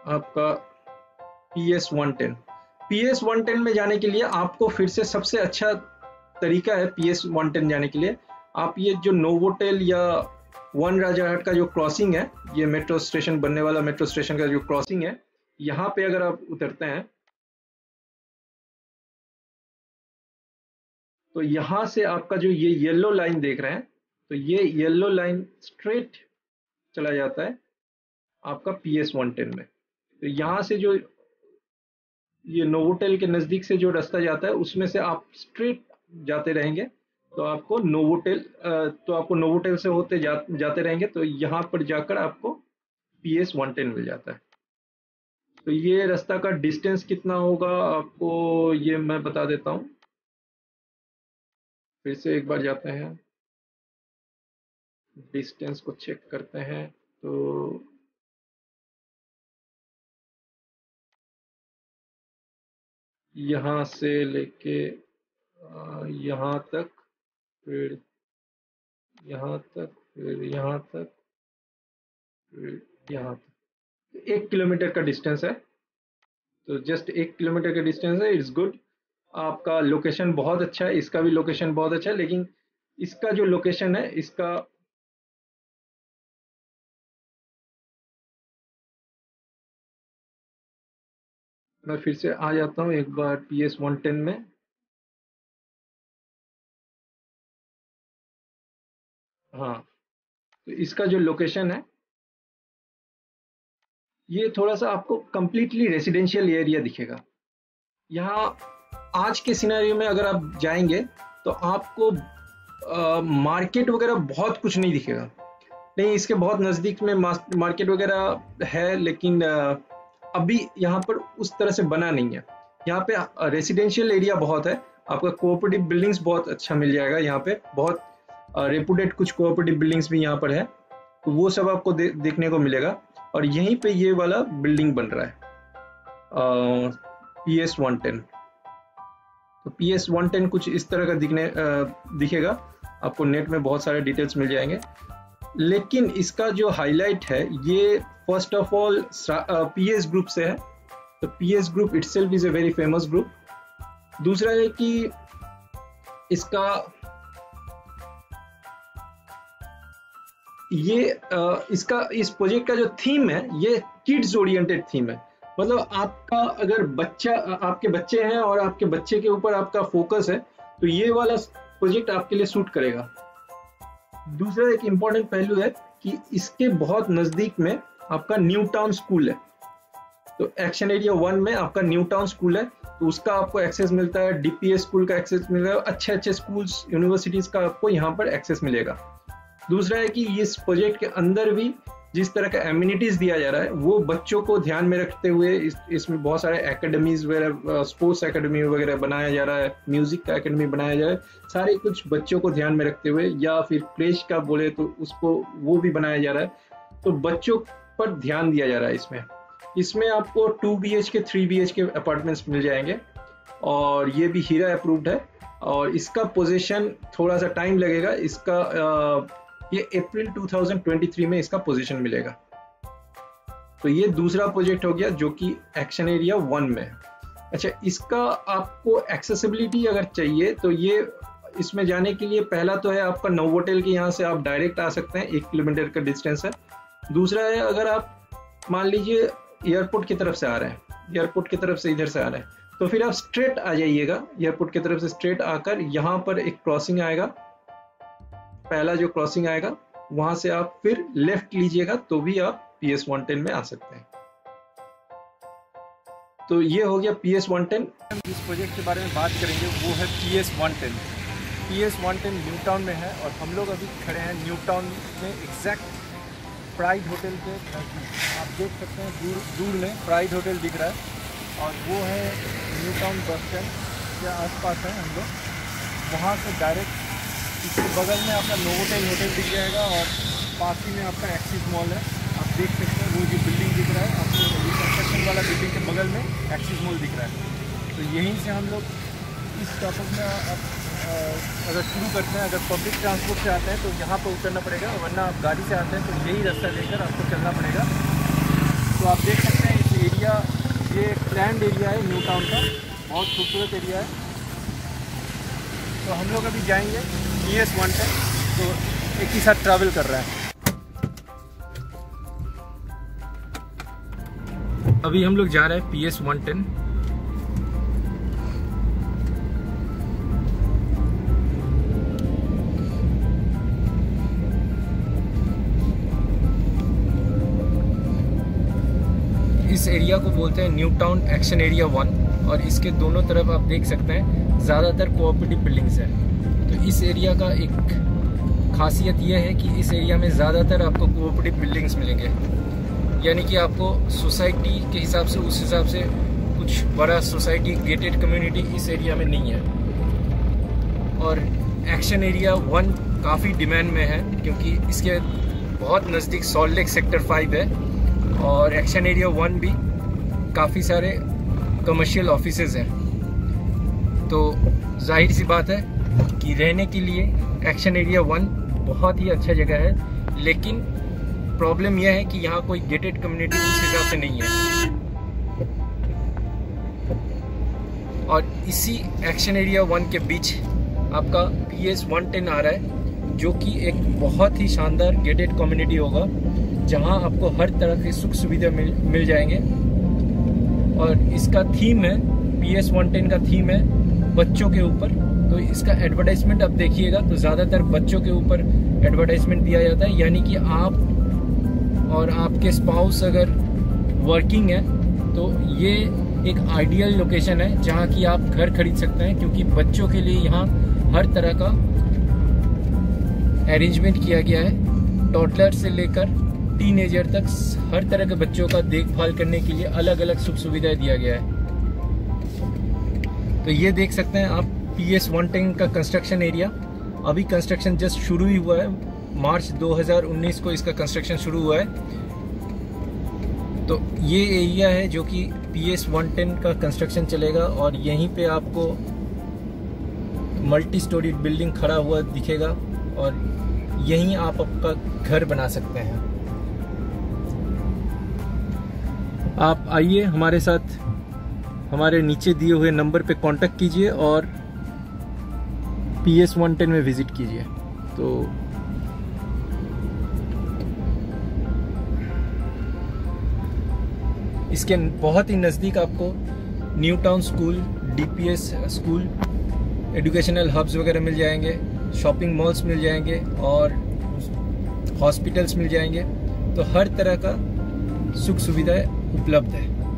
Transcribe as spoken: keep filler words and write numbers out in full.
आपका P S one ten. P S one ten में जाने के लिए आपको फिर से सबसे अच्छा तरीका है पी एस वन टेन जाने के लिए, आप ये जो नोवोटेल या वन राजारहाट का जो क्रॉसिंग है, ये मेट्रो स्टेशन बनने वाला मेट्रो स्टेशन का जो क्रॉसिंग है, यहाँ पे अगर आप उतरते हैं तो यहाँ से आपका जो ये येलो लाइन देख रहे हैं, तो ये येलो लाइन स्ट्रेट चला जाता है आपका पी एस वन टेन में। तो यहाँ से जो ये नोवोटेल के नज़दीक से जो रास्ता जाता है उसमें से आप स्ट्रेट जाते रहेंगे तो आपको नोवोटेल तो आपको नोवोटेल से होते जा, जाते रहेंगे तो यहाँ पर जाकर आपको पी एस वन टेन मिल जाता है। तो ये रास्ता का डिस्टेंस कितना होगा आपको ये मैं बता देता हूँ। फिर से एक बार जाते हैं, डिस्टेंस को चेक करते हैं। तो यहाँ से लेके यहाँ तक, फिर यहाँ तक, फिर यहाँ तक, फिर यहाँ तक, एक किलोमीटर का डिस्टेंस है। तो जस्ट एक किलोमीटर का डिस्टेंस है, इट्स गुड। आपका लोकेशन बहुत अच्छा है, इसका भी लोकेशन बहुत अच्छा है, लेकिन इसका जो लोकेशन है इसका मैं फिर से आ जाता हूँ एक बार पी एस वन टेन में। हाँ, तो इसका जो लोकेशन है ये थोड़ा सा आपको कंप्लीटली रेसिडेंशियल एरिया दिखेगा। यहाँ आज के सिनेरियो में अगर आप जाएंगे तो आपको मार्केट वगैरह बहुत कुछ नहीं दिखेगा। नहीं, इसके बहुत नज़दीक में मार्केट वगैरह है, लेकिन आ, अभी यहाँ पर उस तरह से बना नहीं है। यहाँ पे रेसिडेंशियल एरिया बहुत है, आपका कोऑपरेटिव बिल्डिंग्स बहुत अच्छा मिल जाएगा। यहाँ पे बहुत रेपुटेड कुछ कोऑपरेटिव बिल्डिंग्स भी यहाँ पर है, तो वो सब आपको दे, देखने को मिलेगा। और यहीं पे ये वाला बिल्डिंग बन रहा है पी एस वन टेन। तो पी एस वन टेन कुछ इस तरह का दिखने आ, दिखेगा। आपको नेट में बहुत सारे डिटेल्स मिल जाएंगे, लेकिन इसका जो हाईलाइट है ये first of all P S group से है। तो P S group itself is a very famous group. दूसरा है कि इसका ये इसका इस प्रोजेक्ट का जो थीम है ये किड्स ओरिएंटेड थीम है। मतलब आपका अगर बच्चा आपके बच्चे हैं और आपके बच्चे के ऊपर आपका फोकस है तो ये वाला प्रोजेक्ट आपके लिए सूट करेगा। दूसरा एक इम्पॉर्टेंट पहलू है कि इसके बहुत नजदीक में आपका न्यू टाउन स्कूल है। तो एक्शन एरिया वन में आपका न्यू टाउन स्कूल है, तो उसका आपको एक्सेस मिलता है। डी पी एस स्कूल का एक्सेस मिलेगा, अच्छे अच्छे स्कूल्स यूनिवर्सिटीज का आपको यहाँ पर एक्सेस मिलेगा। दूसरा है कि इस प्रोजेक्ट के अंदर भी जिस तरह का एमिनिटीज दिया जा रहा है वो बच्चों को ध्यान में रखते हुए इस, इसमें बहुत सारे एकेडमीज वगैरह, स्पोर्ट्स एकेडमी वगैरह बनाया जा रहा है, म्यूजिक का एकेडमी बनाया जा रहा है, सारे कुछ बच्चों को ध्यान में रखते हुए, या फिर क्रेश का बोले तो उसको वो भी बनाया जा रहा है। तो बच्चों पर ध्यान दिया जा रहा है इसमें। इसमें आपको two B H K three B H K apartments मिल जाएंगे और ये भी हीरा अप्रूव्ड है। और इसका पोजीशन थोड़ा सा टाइम लगेगा, इसका आ, ये April two thousand twenty three में इसका पोजीशन मिलेगा। तो ये दूसरा प्रोजेक्ट हो गया जो कि एक्शन एरिया वन में है। अच्छा, इसका आपको एक्सेसिबिलिटी अगर चाहिए तो ये इसमें जाने के लिए पहला तो है आपका नोवोटेल के यहाँ से आप डायरेक्ट आ सकते हैं, एक किलोमीटर का डिस्टेंस है। दूसरा है अगर आप मान लीजिए एयरपोर्ट की तरफ से आ रहे हैं, एयरपोर्ट की तरफ से इधर से आ रहे हैं तो फिर आप स्ट्रेट आ जाइएगा, एयरपोर्ट की तरफ से स्ट्रेट आकर यहाँ पर एक क्रॉसिंग आएगा, पहला जो क्रॉसिंग आएगा वहां से आप फिर लेफ्ट लीजिएगा तो भी आप पी एस वन टेन में आ सकते हैं। तो ये हो गया पी एस वन टेन। जिस प्रोजेक्ट के बारे में बात करेंगे वो है P S one ten. P S one ten New Town में है और हम लोग अभी खड़े हैं न्यू टाउन में, एग्जैक्ट प्राइड होटल के। आप देख सकते हैं दूर दूर में प्राइड होटल दिख रहा है और वो है न्यू टाउन बस स्टैंड के आसपास है हम लोग। वहाँ से डायरेक्ट इसके बगल में आपका नोवोटेल होटल दिख जाएगा और पास ही में आपका एक्सिस मॉल है। आप देख सकते हैं वो जो बिल्डिंग दिख रहा है आपको, ये कंस्ट्रक्शन वाला बिल्डिंग के बगल में एक्सिस मॉल दिख रहा है। तो यहीं से हम लोग इस टॉपिक में आप अगर शुरू करते हैं, अगर पब्लिक ट्रांसपोर्ट से आते हैं तो यहाँ पर उतरना पड़ेगा, वरना आप गाड़ी से आते हैं तो यही रास्ता लेकर आपको चलना पड़ेगा। तो आप देख सकते हैं इस ये एक प्लान्ड एरिया है न्यू टाउन का, बहुत खूबसूरत एरिया है। तो हम लोग अभी जाएंगे पी एस वन टेन, तो एक ही साथ ट्रैवल कर रहा है। अभी हम लोग जा रहे हैं पी एस वन टेन। इस एरिया को बोलते हैं New Town action area one, और इसके दोनों तरफ आप देख सकते हैं ज़्यादातर कोऑपरेटिव बिल्डिंग्स हैं। तो इस एरिया का एक खासियत यह है कि इस एरिया में ज़्यादातर आपको कोऑपरेटिव बिल्डिंग्स मिलेंगे, यानी कि आपको सोसाइटी के हिसाब से उस हिसाब से कुछ बड़ा सोसाइटी गेटेड कम्युनिटी इस एरिया में नहीं है। और एक्शन एरिया वन काफ़ी डिमांड में है क्योंकि इसके बहुत नज़दीक सॉल्ट लेक सेक्टर फाइव है, और एक्शन एरिया वन भी काफ़ी सारे कमर्शियल ऑफिसेज हैं। तो जाहिर सी बात है कि रहने के लिए एक्शन एरिया वन बहुत ही अच्छा जगह है, लेकिन प्रॉब्लम यह है कि यहाँ कोई गेटेड कम्युनिटी उस हिसाब से नहीं है। और इसी एक्शन एरिया वन के बीच आपका पी एस वन टेन आ रहा है, जो कि एक बहुत ही शानदार गेटेड कम्युनिटी होगा, जहाँ आपको हर तरह की सुख सुविधा मिल मिल जाएंगे। और इसका थीम है, पी एस वन टेन का थीम है बच्चों के ऊपर। तो इसका एडवर्टाइजमेंट आप देखिएगा तो ज़्यादातर बच्चों के ऊपर एडवर्टाइजमेंट दिया जाता है, यानी कि आप और आपके स्पाउस अगर वर्किंग है तो ये एक आइडियल लोकेशन है जहाँ की आप घर खरीद सकते हैं, क्योंकि बच्चों के लिए यहाँ हर तरह का अरेंजमेंट किया गया है। टॉडलर से लेकर टीनेजर तक हर तरह के बच्चों का देखभाल करने के लिए अलग अलग सुख सुविधाएं दिया गया है। तो ये देख सकते हैं आप पी एस वन टेन का कंस्ट्रक्शन एरिया। अभी कंस्ट्रक्शन जस्ट शुरू ही हुआ है, मार्च दो हज़ार उन्नीस को इसका कंस्ट्रक्शन शुरू हुआ है। तो ये एरिया है जो कि पी एस वन टेन का कंस्ट्रक्शन चलेगा, और यहीं पे आपको मल्टी स्टोरी बिल्डिंग खड़ा हुआ दिखेगा, और यहीं आप आपका घर बना सकते हैं। आप आइए हमारे साथ, हमारे नीचे दिए हुए नंबर पे कांटेक्ट कीजिए और पी एस वन टेन में विजिट कीजिए। तो इसके बहुत ही नज़दीक आपको New Town school, D P S school, educational hubs वगैरह मिल जाएंगे, शॉपिंग मॉल्स मिल जाएंगे और हॉस्पिटल्स मिल जाएंगे। तो हर तरह का सुख सुविधाएं उपलब्ध है।